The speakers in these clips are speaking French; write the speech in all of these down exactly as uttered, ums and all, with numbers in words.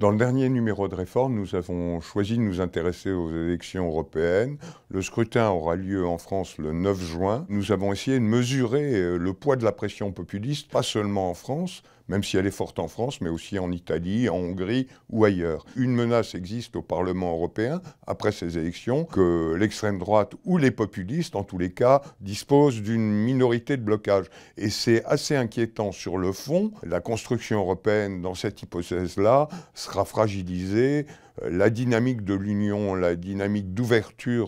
Dans le dernier numéro de Réforme, nous avons choisi de nous intéresser aux élections européennes. Le scrutin aura lieu en France le neuf juin. Nous avons essayé de mesurer le poids de la pression populiste, pas seulement en France, même si elle est forte en France, mais aussi en Italie, en Hongrie ou ailleurs. Une menace existe au Parlement européen, après ces élections, que l'extrême droite ou les populistes, en tous les cas, disposent d'une minorité de blocage. Et c'est assez inquiétant sur le fond. La construction européenne, dans cette hypothèse-là, sera fragilisée. La dynamique de l'Union, la dynamique d'ouverture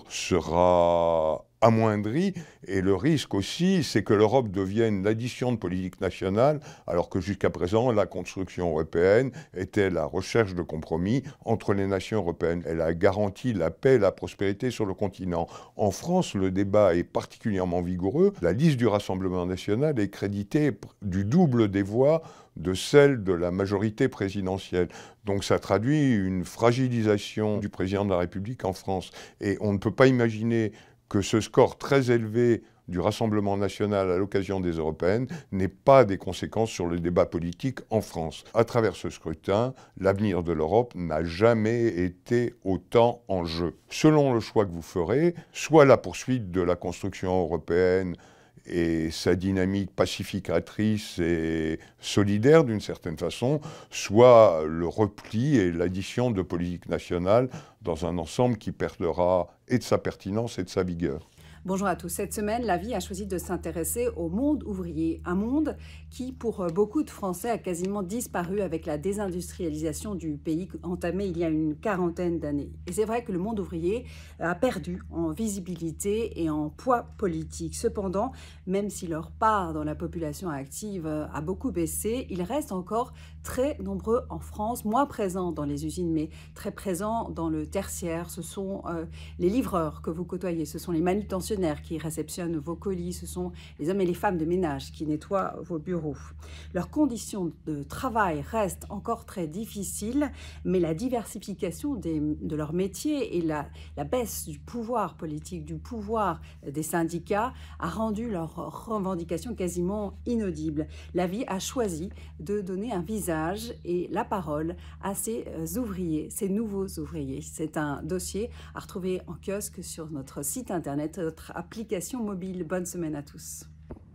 sera amoindrie, et le risque aussi, c'est que l'Europe devienne l'addition de politiques nationales, alors que jusqu'à présent, la construction européenne était la recherche de compromis entre les nations européennes. Elle a garanti la paix et la prospérité sur le continent. En France, le débat est particulièrement vigoureux. La liste du Rassemblement national est créditée du double des voix de celle de la majorité présidentielle. Donc ça traduit une fragilisation du président de la République en France. Et on ne peut pas imaginer que ce score très élevé du Rassemblement national à l'occasion des européennes n'ait pas des conséquences sur le débat politique en France. À travers ce scrutin, l'avenir de l'Europe n'a jamais été autant en jeu. Selon le choix que vous ferez, soit la poursuite de la construction européenne et sa dynamique pacificatrice et solidaire d'une certaine façon, soit le repli et l'addition de politiques nationales dans un ensemble qui perdra et de sa pertinence et de sa vigueur. Bonjour à tous. Cette semaine, La Vie a choisi de s'intéresser au monde ouvrier. Un monde qui, pour beaucoup de Français, a quasiment disparu avec la désindustrialisation du pays entamée il y a une quarantaine d'années. Et c'est vrai que le monde ouvrier a perdu en visibilité et en poids politique. Cependant, même si leur part dans la population active a beaucoup baissé, ils restent encore très nombreux en France, moins présents dans les usines, mais très présents dans le tertiaire. Ce sont euh, les livreurs que vous côtoyez, ce sont les manutentionnaires qui réceptionnent vos colis, ce sont les hommes et les femmes de ménage qui nettoient vos bureaux. Leurs conditions de travail restent encore très difficiles, mais la diversification des, de leur métier et la, la baisse du pouvoir politique, du pouvoir des syndicats a rendu leurs revendications quasiment inaudibles. La Vie a choisi de donner un visage et la parole à ces ouvriers, ces nouveaux ouvriers. C'est un dossier à retrouver en kiosque sur notre site internet, notre application mobile. Bonne semaine à tous.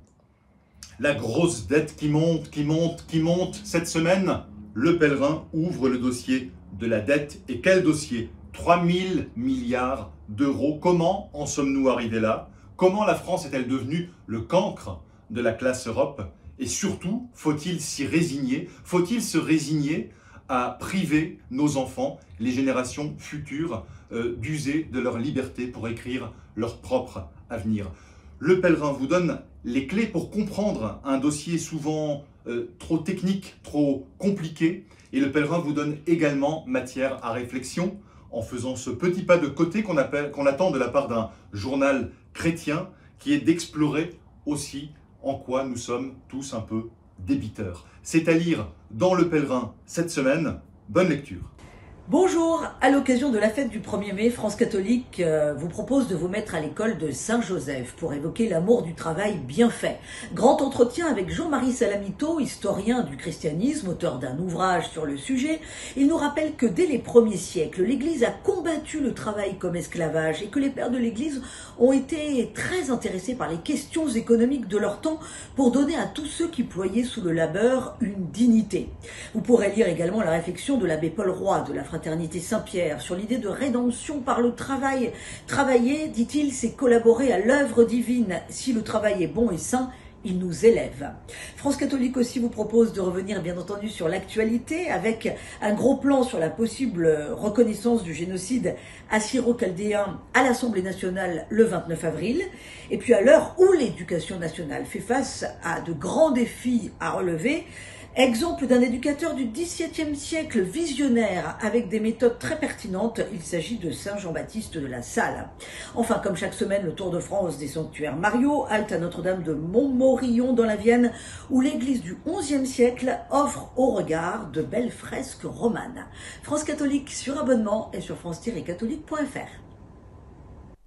La grosse dette qui monte, qui monte, qui monte. Cette semaine, Le Pèlerin ouvre le dossier de la dette. Et quel dossier? trois mille milliards d'euros. Comment en sommes-nous arrivés là? Comment la France est-elle devenue le cancre de la classe Europe? Et surtout, faut-il s'y résigner? Faut-il se résigner à priver nos enfants, les générations futures, euh, d'user de leur liberté pour écrire leur propre avenir? Le Pèlerin vous donne les clés pour comprendre un dossier souvent euh, trop technique, trop compliqué. Et Le Pèlerin vous donne également matière à réflexion en faisant ce petit pas de côté qu'on appelle, qu'on attend de la part d'un journal chrétien, qui est d'explorer aussi en quoi nous sommes tous un peu débiteurs. C'est à lire dans Le Pèlerin cette semaine. Bonne lecture. Bonjour, à l'occasion de la fête du premier mai, France Catholique euh, vous propose de vous mettre à l'école de Saint-Joseph pour évoquer l'amour du travail bien fait. Grand entretien avec Jean-Marie Salamito, historien du christianisme, auteur d'un ouvrage sur le sujet. Il nous rappelle que dès les premiers siècles, l'Église a combattu le travail comme esclavage et que les pères de l'Église ont été très intéressés par les questions économiques de leur temps pour donner à tous ceux qui ployaient sous le labeur une dignité. Vous pourrez lire également la réflexion de l'abbé Paul Roy de la Fraternité Saint-Pierre sur l'idée de rédemption par le travail. Travailler, dit-il, c'est collaborer à l'œuvre divine. Si le travail est bon et sain, il nous élève. France Catholique aussi vous propose de revenir bien entendu sur l'actualité avec un gros plan sur la possible reconnaissance du génocide assyro-chaldéen à l'Assemblée nationale le vingt-neuf avril. Et puis à l'heure où l'éducation nationale fait face à de grands défis à relever, exemple d'un éducateur du dix-septième siècle visionnaire avec des méthodes très pertinentes, il s'agit de Saint Jean-Baptiste de la Salle. Enfin, comme chaque semaine, le Tour de France des sanctuaires Mario, halte à Notre-Dame de Montmorillon dans la Vienne, où l'église du onzième siècle offre au regard de belles fresques romanes. France Catholique sur abonnement et sur france tiret catholique point f r.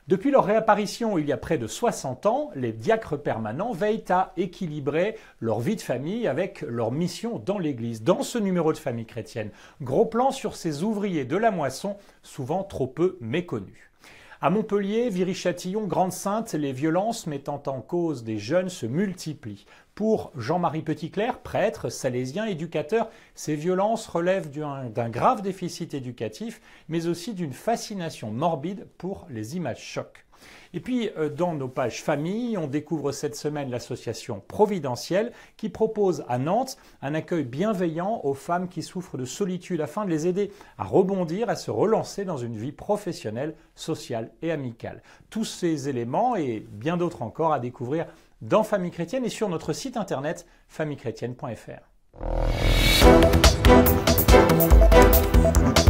Depuis leur réapparition il y a près de soixante ans, les diacres permanents veillent à équilibrer leur vie de famille avec leur mission dans l'Église. Dans ce numéro de Famille chrétienne, gros plan sur ces ouvriers de la moisson, souvent trop peu méconnus. À Montpellier, Viry-Châtillon, Grande-Synthe, les violences mettant en cause des jeunes se multiplient. Pour Jean-Marie Petitclerc, prêtre, salésien, éducateur, ces violences relèvent d'un grave déficit éducatif, mais aussi d'une fascination morbide pour les images chocs. Et puis, dans nos pages famille, on découvre cette semaine l'association Providentielle qui propose à Nantes un accueil bienveillant aux femmes qui souffrent de solitude afin de les aider à rebondir, à se relancer dans une vie professionnelle, sociale et amicale. Tous ces éléments et bien d'autres encore à découvrir dans Famille chrétienne et sur notre site internet famille chrétienne point F R.